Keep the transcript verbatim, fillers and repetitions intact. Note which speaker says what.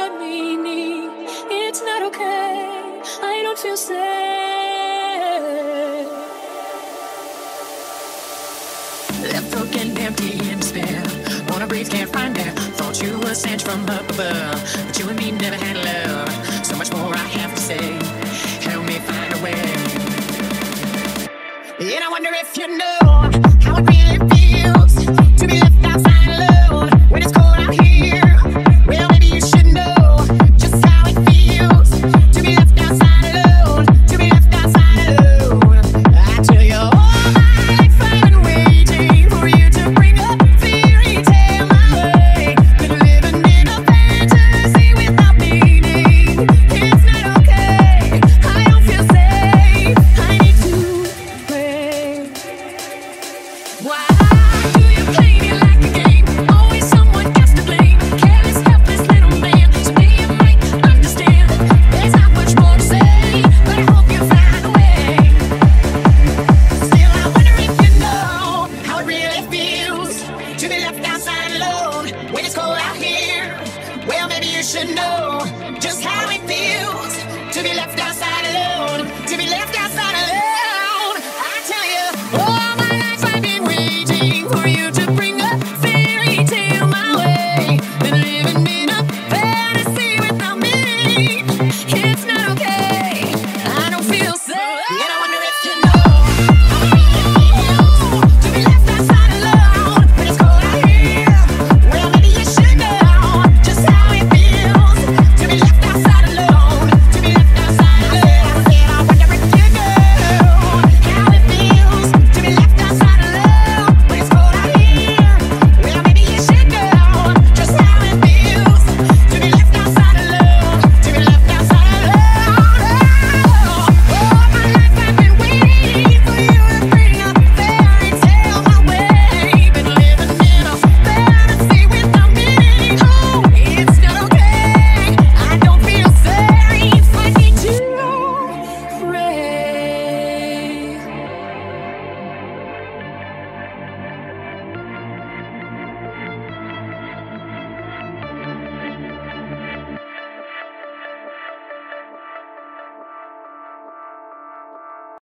Speaker 1: let me need. It's not okay, I don't feel safe. Left broken, empty, in despair. Wanna breathe, can't find air. Thought you were sent from up above, but you and me never had love. So much more I have to say. Help me find a way. And I wonder if you know how it really feels.